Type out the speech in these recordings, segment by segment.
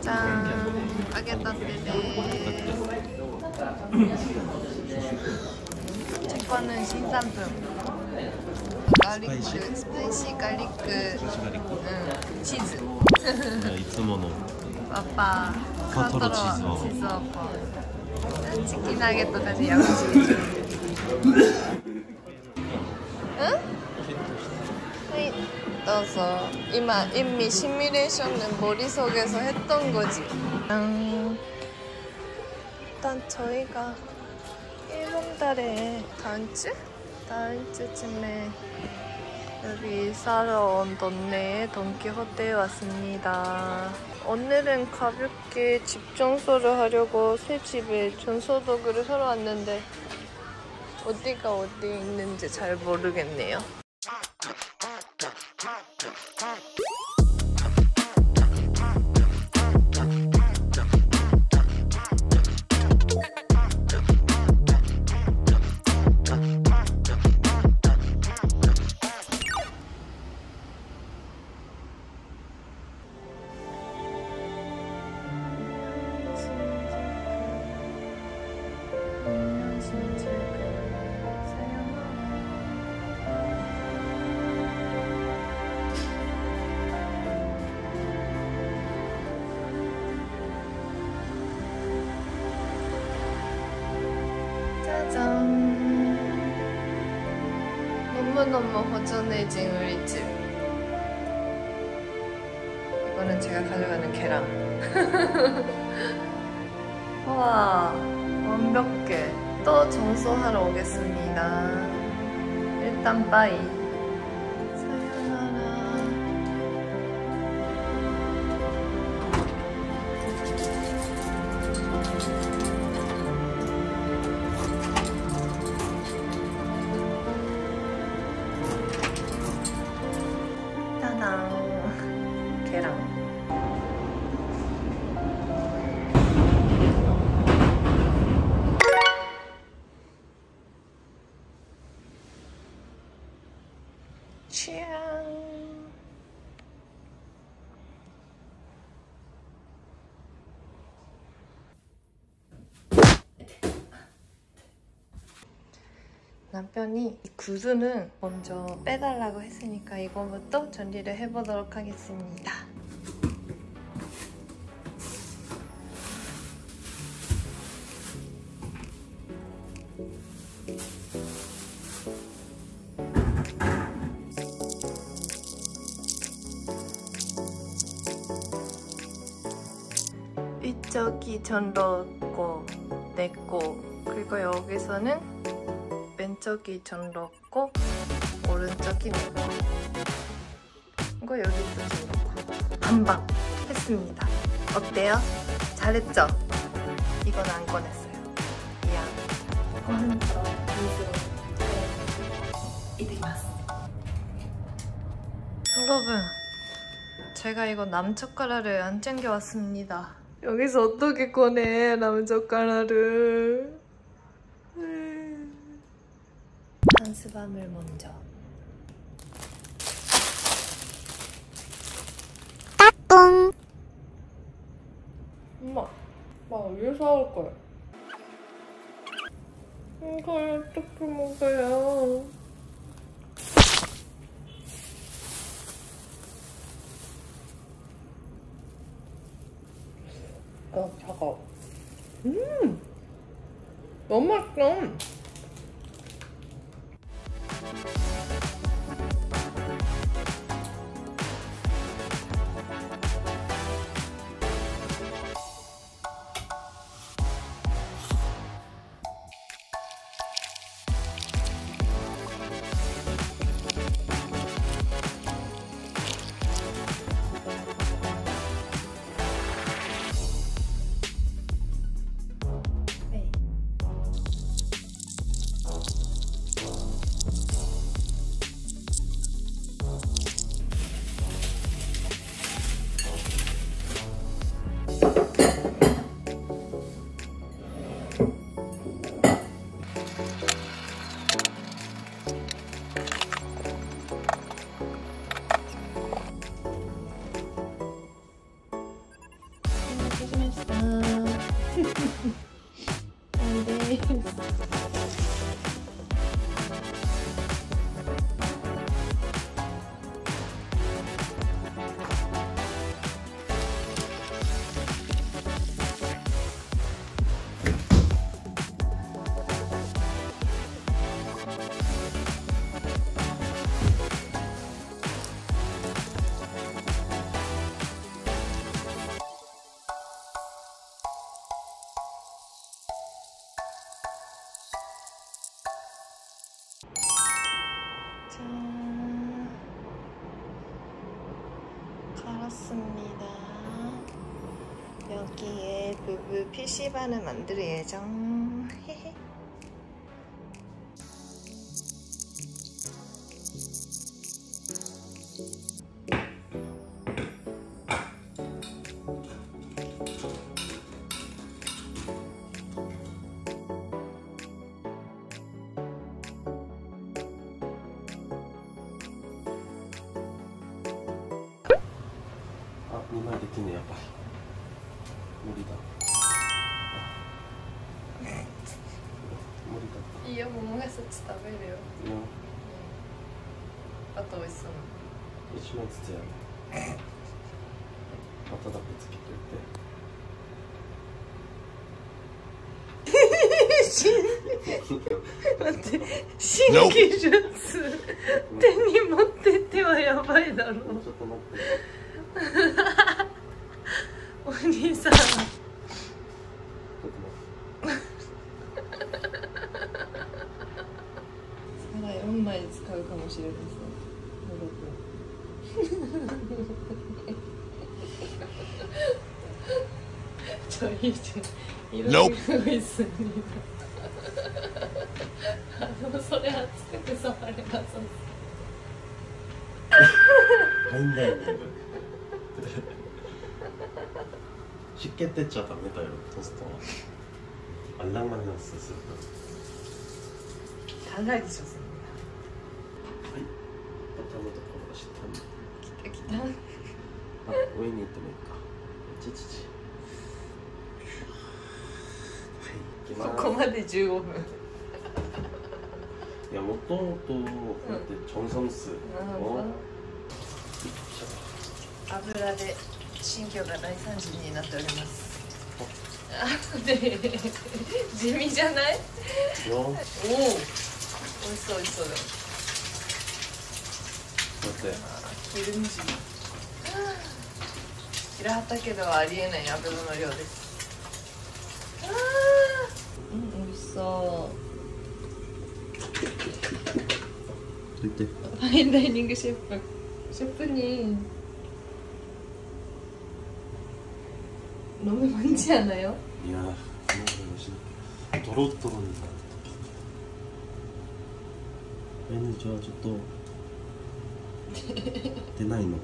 짠! 아게따떼네. 제 거는 신상품. 가리크, 스파이시 가리크. 응, 치즈. いつもの 아빠, 토토로 치즈. 치즈 아빠. 치킨 나게또까지 양식이죠. 응? 떠서 이미 시뮬레이션은 머릿속에서 했던 거지. 일단 저희가 일본 달에 다음 주쯤에 여기 사러 온 동네에 돈키호테에 왔습니다. 오늘은 가볍게 집 청소를 하려고 새 집에 전소도구를 사러 왔는데 어디가 어디에 있는지 잘 모르겠네요. 짜잔! 너무너무 허전해진 우리 집. 이거는 제가 가져가는 계란. 와, 완벽해. 또 청소하러 오겠습니다. 일단 빠이. 사요나라. 따당. 계란. 남편이 이 구두는 먼저 빼달라고 했으니까 이거부터 정리를 해보도록 하겠습니다. 이쪽이 전로고 내고 그리고 여기서는 왼쪽이 전로고 오른쪽이 내고 이거 여기도 전로고 반반 했습니다. 어때요? 잘했죠? 이건 안 꺼냈어요. 미안. 오른쪽 왼쪽 이리마스. 여러분, 제가 이거 남젓가락을 안 챙겨왔습니다. 여기서 어떻게 꺼내 남젓가락을. 한스밤을 먼저. 따뚱. 엄마, 나 왜 사올 거야? 이걸 어떻게 먹어요? 차가워. 너무 맛있어. です。짠. 갈았습니다. 여기에 부부 PC방을 만들 예정. 헤헤. 아, 2枚できんねやっぱり無理だ無理だ 이어 모모에서食べるよ. 응. 맛도 있어. 1枚ずつやる後だけつけといて待って、新技術手に持ってってはやばいだろう。 ちょっと待ってお兄さん。 ちょっと待ってまだ4枚使うかもしれないですね。ちょいいじゃん。色々いすぎる。でもそれ熱くて触れなさそう。 入んないんだよ湿気出ちゃダメだよトーストは알랑말랑스する考えでしょそんな。 はいバターのところが下に来た来た。 あ上に行ってもいいかちちちはい行きますここまで15分。 いやもともとこうやってチョンソンスを油で新居が大惨事になっております。あで地味じゃない？ おお、 美味しそう美味しそうだ。 待ってキルンジ。平畑ではありえない油の量です。美味しそう。 どいてファインダイニングシェフに飲むもんじゃないよ。 いやー、ドロッドロになる。じゃあちょっと出ないの。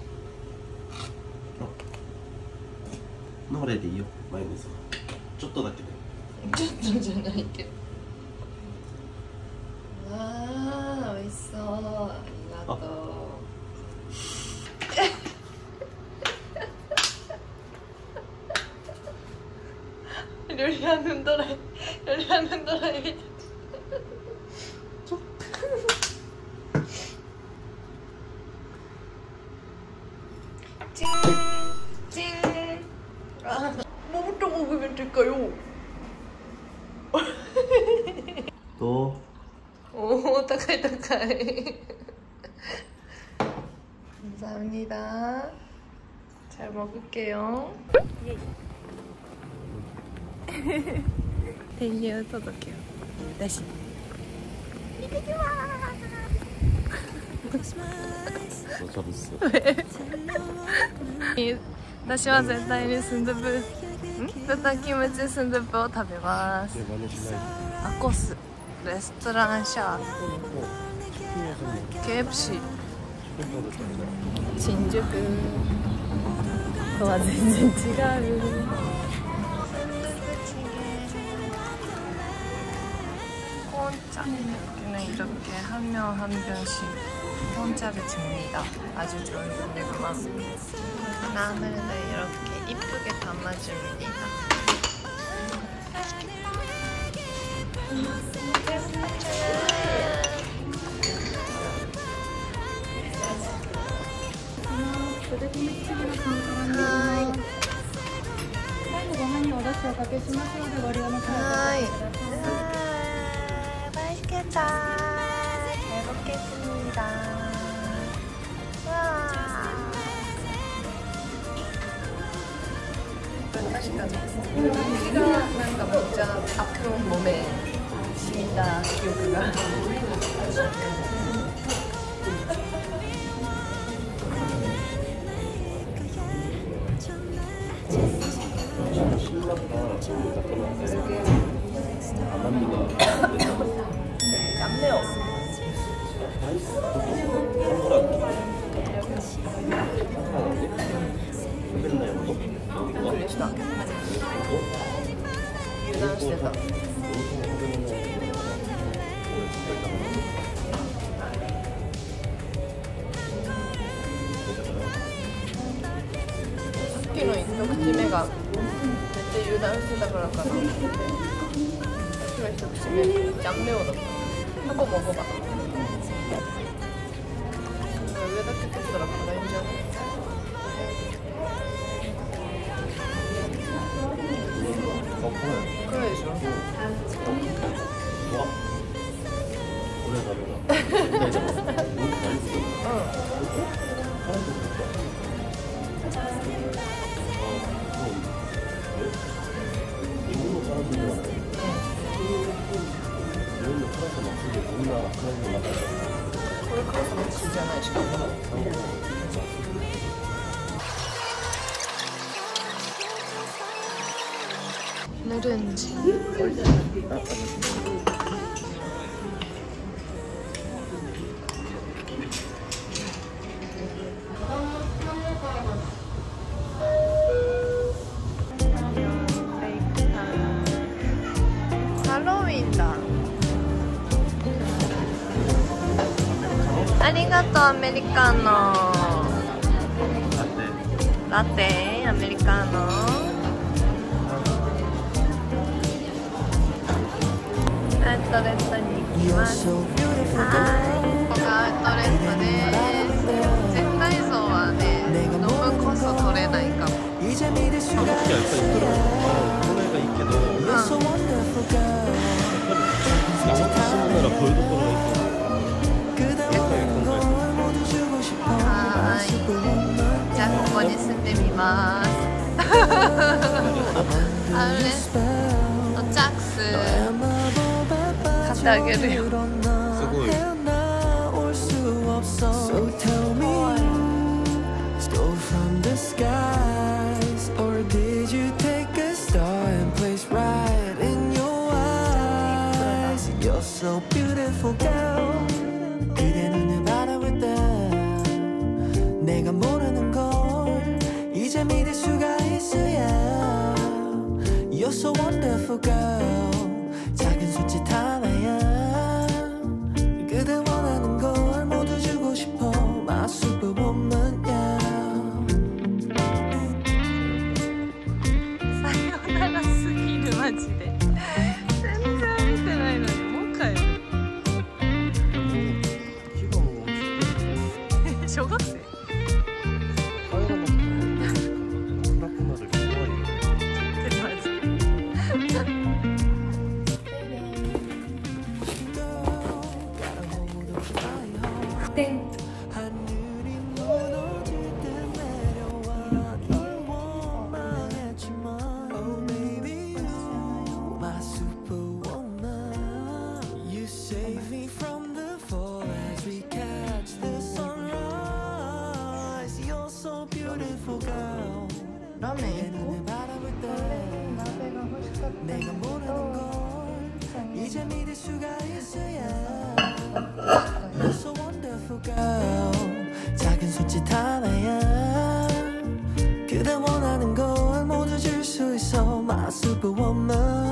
あ、これでいいよ、マヨネーズは。ちょっとだけで。 ちょっとじゃないけど。わあ、美味しそう。ありがとう。료리하는 도라이 요리하는 도라이み찡! 찡! 아, 뭐부터 먹으면 될까요? 또? 오, 따가이 따가이. 감사합니다. 잘 먹을게요. 대유 도덕해요. 다시. 왜? 私は絶対にスンドゥブ豚キムチスンドゥブを食べます。アコスレストランシャー KFC 新宿とは全然違う。공짜 여기는 이렇게 한 명 한 병씩 공짜를 줍니다. 아주 좋은 분들구만. 라면을 이렇게 이쁘게 담아줍니다. 맛있겠다. 잘 먹겠습니다. 와. 피가 뭔가 진짜 앞으로 몸에 심다 기억가. 짬내요.油断してた。さっきの一口目がめっちゃ油断してたからかな。さっきの一口目짬매워だった。한번 먹어봐. 위에다 뜯더라. 라인지 그래 있어. 와. 오래 가려나? 누룽지. 할로윈이다. 아리가또 아메리카노. 라떼 아메리카노.アウトレットに行きます。ここがアウトレットで全体像はね、飲むこそ取れないかも。はい。じゃあここに住んでみます。アウレットチャックス。買ってあげるよ。すごい。내가 모르는 걸 이제 믿을 수가 있어야 You're so wonderful girl 작은 손짓 하나야 그대 원하는 걸 모두 주고 싶어 My superwoman yeah さよならすぎるマジで全然見てないのにもう帰る小学生ラーメン行こう。鍋が欲しかったんだけど。작은 손짓 하나야 그대 원하는 걸 모두 줄 수 있어 My superwoman